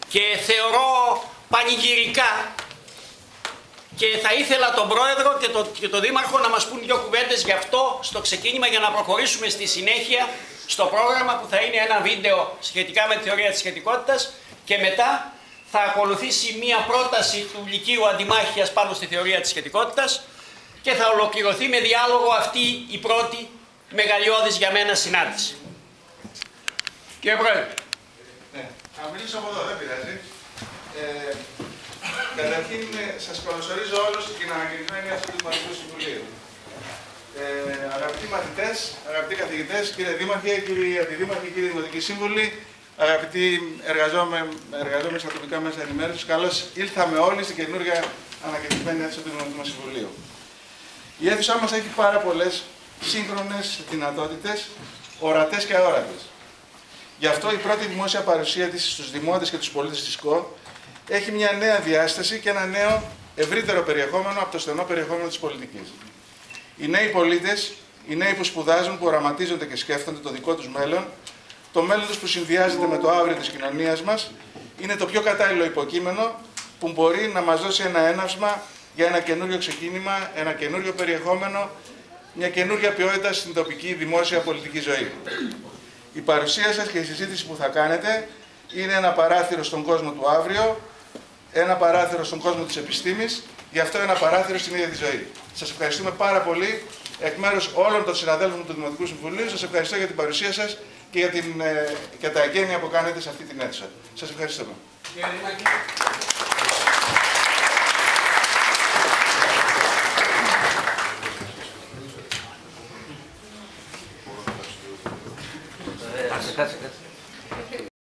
και θεωρώ πανηγυρικά, και θα ήθελα τον Πρόεδρο και τον Δήμαρχο να μας πούν δύο κουβέντες γι' αυτό στο ξεκίνημα, για να προχωρήσουμε στη συνέχεια στο πρόγραμμα που θα είναι ένα βίντεο σχετικά με τη θεωρία της σχετικότητας, και μετά θα ακολουθήσει μία πρόταση του Λυκείου Αντιμάχειας πάνω στη θεωρία της σχετικότητας και θα ολοκληρωθεί με διάλογο αυτή η πρώτη μεγαλειώδης για μένα συνάντηση. Κύριε Πρόεδρε. Ναι, θα μιλήσω από εδώ, δεν πειράζει. Καταρχήν, σας καλωσορίζω όλους στην ανακοινωμένη αυτή του Δημοτικού Συμβουλίου. Αγαπητοί μαθητές, αγαπητοί καθηγητές, κύριε Δήμαρχε, κύριοι Αντιδήμαρχοι, κύριοι Δημοτικοί Σύμβουλοι, αγαπητοί εργαζόμενοι στα τοπικά μέσα ενημέρωσης, καλώς ήλθαμε όλοι στην καινούργια ανακοινωμένη αίθουσα του Δημοτικού Συμβουλίου. Η αίθουσά μας έχει πάρα πολλές σύγχρονες δυνατότητες, ορατές και αόρατες. Γι' αυτό η πρώτη δημόσια παρουσία της στους δημότες και τους πολίτες της ΚΟ έχει μια νέα διάσταση και ένα νέο ευρύτερο περιεχόμενο από το στενό περιεχόμενο της πολιτικής. Οι νέοι πολίτες, οι νέοι που σπουδάζουν, που οραματίζονται και σκέφτονται το δικό τους μέλλον, το μέλλον τους που συνδυάζεται με το αύριο της κοινωνίας μας, είναι το πιο κατάλληλο υποκείμενο που μπορεί να μας δώσει ένα έναυσμα για ένα καινούριο ξεκίνημα, ένα καινούριο περιεχόμενο, μια καινούργια ποιότητα στην τοπική δημόσια πολιτική ζωή. Η παρουσία σας και η συζήτηση που θα κάνετε είναι ένα παράθυρο στον κόσμο του αύριο, ένα παράθυρο στον κόσμο της επιστήμης, γι' αυτό ένα παράθυρο στην ίδια τη ζωή. Σας ευχαριστούμε πάρα πολύ εκ μέρους όλων των συναδέλφων του Δημοτικού Συμβουλίου. Σας ευχαριστώ για την παρουσία σας και για τα εγγένεια που κάνετε σε αυτή την αίθουσα. Σας ευχαριστούμε. Κάτσε.